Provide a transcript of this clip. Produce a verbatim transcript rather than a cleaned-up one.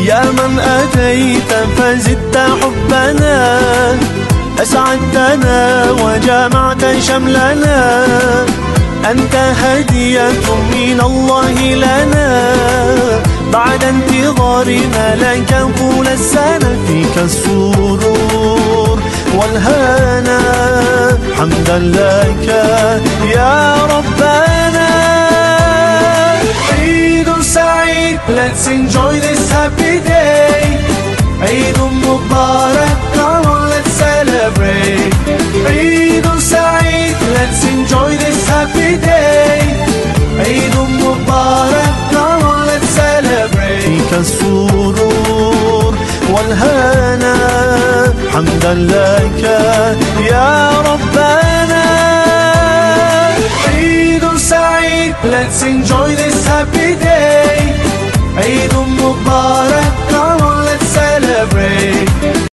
يا من أتيت فزدت حبنا، أسعدتنا وجمعت شملنا، أنت هدية من الله لنا، بعد انتظارنا لك طول السنة، فيك السرور والهنا، حمدا لك يا ربنا. عيد سعيد, let's enjoy this happy day. عيد مبارك, come on let's celebrate. عيد سعيد, let's enjoy this happy day. عيد مبارك, come on let's celebrate. فيك السرور والهنا, حمدا لك يا ربنا. عيد سعيد, let's enjoy this happy day. عيد مبارك.